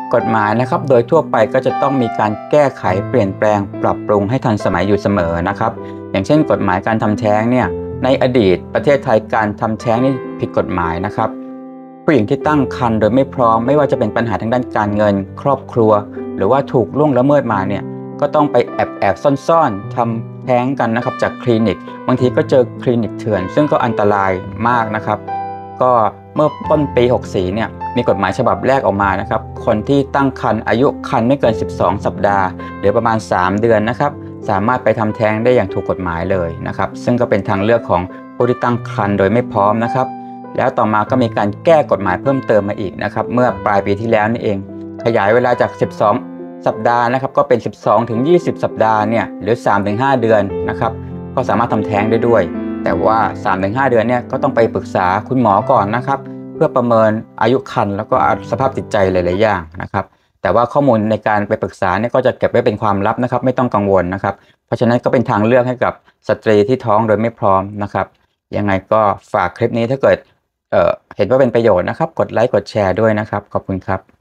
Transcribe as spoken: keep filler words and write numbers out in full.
กฎหมายนะครับโดยทั่วไปก็จะต้องมีการแก้ไขเปลี่ยนแปลงปรับปรุงให้ทันสมัยอยู่เสมอนะครับอย่างเช่นกฎหมายการทำแท้งเนี่ยในอดีตประเทศไทยการทำแท้งนี่ผิดกฎหมายนะครับผู้หญิงที่ตั้งครรภ์โดยไม่พร้อมไม่ว่าจะเป็นปัญหาทางด้านการเงินครอบครัวหรือว่าถูกล่วงละเมิดมาเนี่ยก็ต้องไปแอบแอบซ่อนๆทำแท้งกันนะครับจากคลินิกบางทีก็เจอคลินิกเถื่อนซึ่งก็อันตรายมากนะครับก็เมื่อต้นปีหกสิบสี่เนี่ยมีกฎหมายฉบับแรกออกมานะครับคนที่ตั้งครรภ์อายุครรภ์ไม่เกินสิบสองสัปดาห์หรือประมาณสามเดือนนะครับสามารถไปทำแท้งได้อย่างถูกกฎหมายเลยนะครับซึ่งก็เป็นทางเลือกของผู้ที่ตั้งครรภ์โดยไม่พร้อมนะครับแล้วต่อมาก็มีการแก้กฎหมายเพิ่มเติมมาอีกนะครับเมื่อปลายปีที่แล้วนี่เองขยายเวลาจากสิบสองสัปดาห์นะครับก็เป็นสิบสองถึงยี่สิบสัปดาห์เนี่ยหรือ สามถึงห้า เดือนนะครับก็สามารถทำแท้งได้ด้วยแต่ว่า สามถึงห้า เดือนเนี่ยก็ต้องไปปรึกษาคุณหมอก่อนนะครับเพื่อประเมินอายุครรภ์แล้วก็สภาพจิตใจหลายๆอย่างนะครับแต่ว่าข้อมูลในการไปปรึกษาเนี่ยก็จะเก็บไว้เป็นความลับนะครับไม่ต้องกังวลนะครับเพราะฉะนั้นก็เป็นทางเลือกให้กับสตรีที่ท้องโดยไม่พร้อมนะครับยังไงก็ฝากคลิปนี้ถ้าเกิดเอ่อเห็นว่าเป็นประโยชน์นะครับกดไลค์กดแชร์ด้วยนะครับขอบคุณครับ